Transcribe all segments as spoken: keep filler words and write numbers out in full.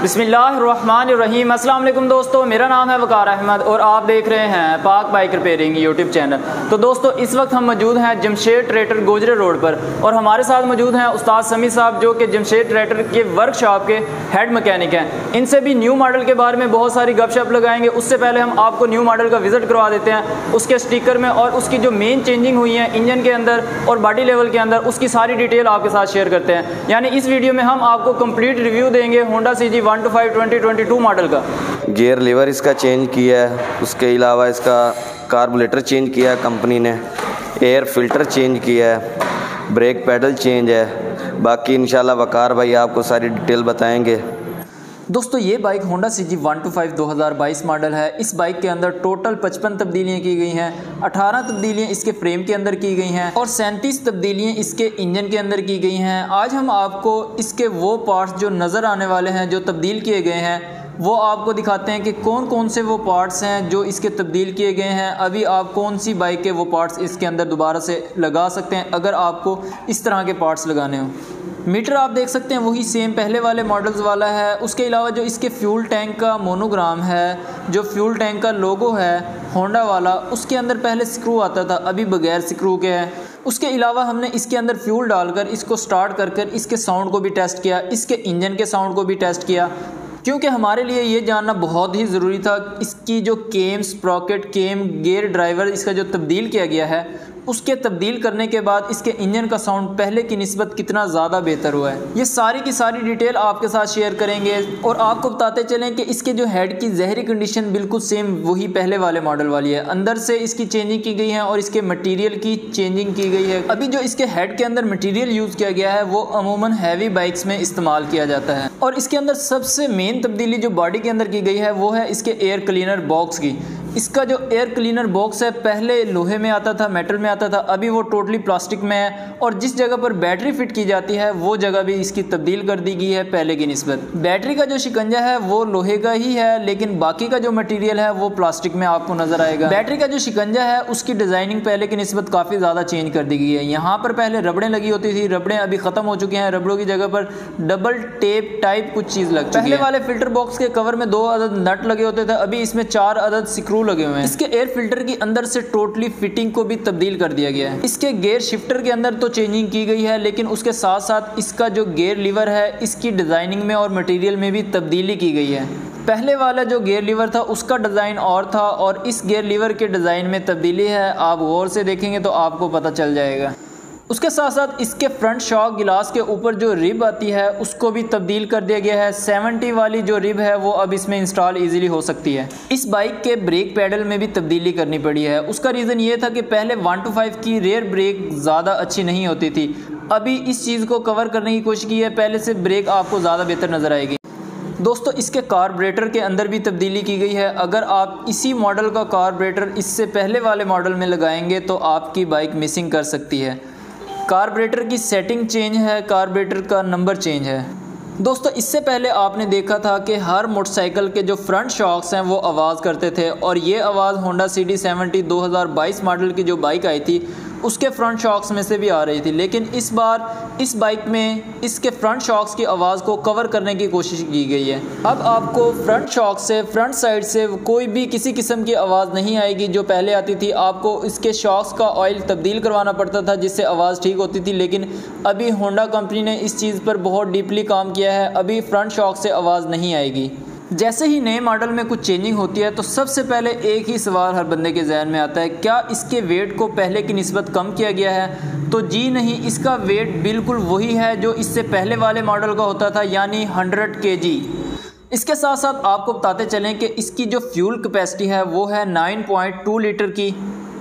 बिस्मिल्लाहिर्रहमानिर्रहीम। अस्सलाम वालेकुम दोस्तों, मेरा नाम है वकार अहमद और आप देख रहे हैं पाक बाइक रिपेयरिंग यूट्यूब चैनल। तो दोस्तों इस वक्त हम मौजूद हैं जमशेद ट्रैक्टर गोजरे रोड पर और हमारे साथ मौजूद हैं उस्ताद समी साहब जो कि जमशेद ट्रैक्टर के वर्कशॉप के हेड मैकेनिक हैं। इनसे भी न्यू मॉडल के बारे में बहुत सारी गपशप लगाएंगे। उससे पहले हम आपको न्यू मॉडल का विजिट करवा देते हैं, उसके स्टिकर में और उसकी जो मेन चेंजिंग हुई है इंजन के अंदर और बॉडी लेवल के अंदर, उसकी सारी डिटेल आपके साथ शेयर करते हैं। यानी इस वीडियो में हम आपको कंप्लीट रिव्यू देंगे Honda C G one two five twenty twenty two model का। गियर लीवर इसका चेंज किया है, उसके अलावा इसका कार्बोरेटर चेंज किया है कंपनी ने, एयर फिल्टर चेंज किया है, ब्रेक पैडल चेंज है। बाकी इंशाल्लाह वकार भाई आपको सारी डिटेल बताएंगे। दोस्तों ये bike Honda C G one two five दो हज़ार बाईस मॉडल है। इस बाइक के अंदर टोटल पचपन तब्दीलियाँ की गई हैं, अठारह तब्दीलियाँ इसके फ्रेम के अंदर की गई हैं और सैंतीस तब्दीलियाँ इसके इंजन के अंदर की गई हैं। आज हम आपको इसके वो पार्ट्स जो नज़र आने वाले हैं, जो तब्दील किए गए हैं, वो आपको दिखाते हैं कि कौन कौन से वो पार्ट्स हैं जो इसके तब्दील किए गए हैं। अभी आप कौन सी बाइक के वो पार्ट्स इसके अंदर दोबारा से लगा सकते हैं अगर आपको इस तरह के पार्ट्स लगाने हों। मीटर आप देख सकते हैं वही सेम पहले वाले मॉडल्स वाला है। उसके अलावा जो इसके फ्यूल टैंक का मोनोग्राम है, जो फ्यूल टैंक का लोगो है होंडा वाला, उसके अंदर पहले स्क्रू आता था, अभी बगैर स्क्रू के है। उसके अलावा हमने इसके अंदर फ्यूल डालकर इसको स्टार्ट कर कर इसके साउंड को भी टेस्ट किया, इसके इंजन के साउंड को भी टेस्ट किया, क्योंकि हमारे लिए ये जानना बहुत ही ज़रूरी था इसकी जो cam sprocket cam gear driver इसका जो तब्दील किया गया है, उसके तब्दील करने के बाद इसके इंजन का साउंड पहले की निस्बत कितना ज़्यादा बेहतर हुआ है। ये सारी की सारी डिटेल आपके साथ शेयर करेंगे और आपको बताते चलें कि इसके जो हेड की ज़हरी कंडीशन बिल्कुल सेम वही पहले वाले मॉडल वाली है। अंदर से इसकी चेंजिंग की गई है और इसके मटेरियल की चेंजिंग की गई है। अभी जो इसके हेड के अंदर मटेरियल यूज़ किया गया है वो अमूमन हैवी बाइक्स में इस्तेमाल किया जाता है। और इसके अंदर सबसे मेन तब्दीली जो बॉडी के अंदर की गई है वो है इसके एयर क्लीनर बॉक्स की। इसका जो एयर क्लीनर बॉक्स है पहले लोहे में आता था, मेटल में आता था, अभी वो टोटली प्लास्टिक में है और जिस जगह पर बैटरी फिट की जाती है वो जगह भी इसकी तब्दील कर दी गई है पहले की निस्बत। बैटरी का जो शिकंजा है वो लोहे का ही है, लेकिन बाकी का जो मटेरियल है वो प्लास्टिक में आपको नजर आएगा। बैटरी का जो शिकंजा है उसकी डिज़ाइनिंग पहले की निस्बत काफ़ी ज़्यादा चेंज कर दी गई है। यहाँ पर पहले रबड़ें लगी होती थी, रबड़ें अभी ख़त्म हो चुकी हैं, रबड़ों की जगह पर डबल टेप टाइप कुछ चीज़ लग चुकी है। पहले वाले फिल्टर बॉक्स के कवर में दो अदद नट लगे होते थे, अभी इसमें चार अदद स्क्रू लगे हुए हैं। इसके एयर फिल्टर की अंदर से टोटली फिटिंग को भी तब्दील कर दिया गया है। इसके गियर शिफ्टर के अंदर तो चेंजिंग की गई है, लेकिन उसके साथ साथ इसका जो गियर लीवर है इसकी डिज़ाइनिंग में और मटेरियल में भी तब्दीली की गई है। पहले वाला जो गियर लीवर था उसका डिज़ाइन और था और इस गियर लीवर के डिज़ाइन में तब्दीली है। आप गौर से देखेंगे तो आपको पता चल जाएगा। उसके साथ साथ इसके फ्रंट शॉक गिलास के ऊपर जो रिब आती है उसको भी तब्दील कर दिया गया है। सेवेंटी वाली जो रिब है वो अब इसमें इंस्टॉल इजीली हो सकती है। इस बाइक के ब्रेक पैडल में भी तब्दीली करनी पड़ी है। उसका रीज़न ये था कि पहले वन टू फाइव की रेयर ब्रेक ज़्यादा अच्छी नहीं होती थी, अभी इस चीज़ को कवर करने की कोशिश की है, पहले से ब्रेक आपको ज़्यादा बेहतर नज़र आएगी। दोस्तों इसके कार्बोरेटर के अंदर भी तब्दीली की गई है। अगर आप इसी मॉडल का कार्बोरेटर इससे पहले वाले मॉडल में लगाएंगे तो आपकी बाइक मिसिंग कर सकती है। कार्बोरेटर की सेटिंग चेंज है, कार्बोरेटर का नंबर चेंज है। दोस्तों इससे पहले आपने देखा था कि हर मोटरसाइकिल के जो फ्रंट शॉक्स हैं वो आवाज़ करते थे और ये आवाज़ होंडा सी डी सेवेंटी दो हज़ार बाईस मॉडल की जो बाइक आई थी उसके फ्रंट शॉक्स में से भी आ रही थी, लेकिन इस बार इस बाइक में इसके फ्रंट शॉक्स की आवाज़ को कवर करने की कोशिश की गई है। अब आपको फ्रंट शॉक से फ्रंट साइड से कोई भी किसी किस्म की आवाज़ नहीं आएगी जो पहले आती थी। आपको इसके शॉक्स का ऑयल तब्दील करवाना पड़ता था जिससे आवाज़ ठीक होती थी, लेकिन अभी होंडा कंपनी ने इस चीज़ पर बहुत डीपली काम किया है, अभी फ्रंट शॉक से आवाज़ नहीं आएगी। जैसे ही नए मॉडल में कुछ चेंजिंग होती है तो सबसे पहले एक ही सवाल हर बंदे के जहन में आता है, क्या इसके वेट को पहले की निस्बत कम किया गया है? तो जी नहीं, इसका वेट बिल्कुल वही है जो इससे पहले वाले मॉडल का होता था, यानी हंड्रेड के जी। इसके साथ साथ आपको बताते चलें कि इसकी जो फ्यूल कैपेसिटी है वो है नाइन पॉइंट टू लीटर की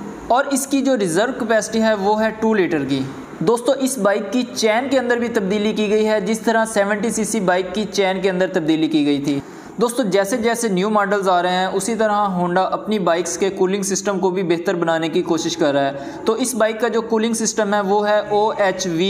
और इसकी जो रिज़र्व कैपेसिटी है वो है टू लीटर की। दोस्तों इस बाइक की चैन के अंदर भी तब्दीली की गई है, जिस तरह सेवेंटी सी सी बाइक की चैन के अंदर तब्दीली की गई थी। दोस्तों जैसे जैसे न्यू मॉडल्स आ रहे हैं उसी तरह होंडा अपनी बाइक्स के कूलिंग सिस्टम को भी बेहतर बनाने की कोशिश कर रहा है। तो इस बाइक का जो कूलिंग सिस्टम है वो है O H V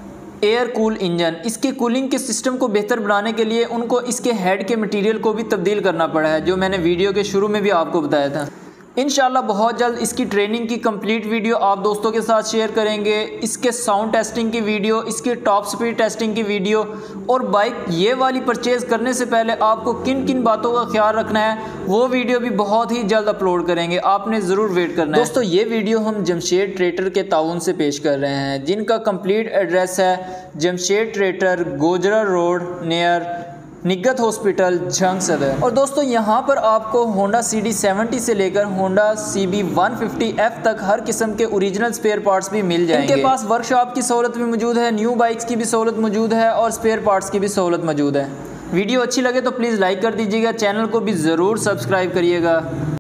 air cool engine. इसके कूलिंग के सिस्टम को बेहतर बनाने के लिए उनको इसके हेड के मटेरियल को भी तब्दील करना पड़ा है, जो मैंने वीडियो के शुरू में भी आपको बताया था। इंशाल्लाह बहुत जल्द इसकी ट्रेनिंग की कंप्लीट वीडियो आप दोस्तों के साथ शेयर करेंगे, इसके साउंड टेस्टिंग की वीडियो, इसकी टॉप स्पीड टेस्टिंग की वीडियो, और बाइक ये वाली परचेज़ करने से पहले आपको किन किन बातों का ख्याल रखना है वो वीडियो भी बहुत ही जल्द अपलोड करेंगे, आपने ज़रूर वेट करना है। दोस्तों ये वीडियो हम जमशेद ट्रेटर के ताउन से पेश कर रहे हैं, जिनका कंप्लीट एड्रेस है Jamshed tractor, Gojra road near Nigat hospital, Jhang Saddar. और दोस्तों यहाँ पर आपको होंडा सी डी सेवेंटी से लेकर Honda C B one fifty F तक हर किस्म के ओरिजिनल स्पेयर पार्ट्स भी मिल जाएंगे। इनके पास वर्कशॉप की सहूलत भी मौजूद है, न्यू बाइक्स की भी सहूलत मौजूद है और स्पेयर पार्ट्स की भी सहूलत मौजूद है। वीडियो अच्छी लगे तो प्लीज़ लाइक कर दीजिएगा, चैनल को भी ज़रूर सब्सक्राइब करिएगा।